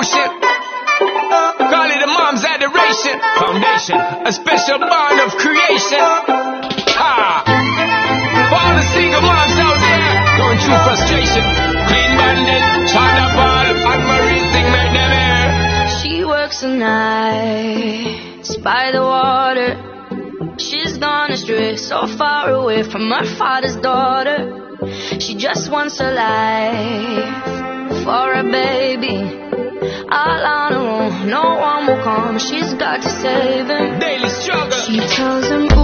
devotion. Call it a mom's adoration. Foundation, a special bond of creation. For all the single moms out there going through frustration, Clean Bandit, China Ball, and Marie thing make them air. She works the nights by the water. She's gone astray, so far away from her father's daughter. She just wants a life for a baby. All on her own, no one will come. She's got to save him. Daily struggle. She tells him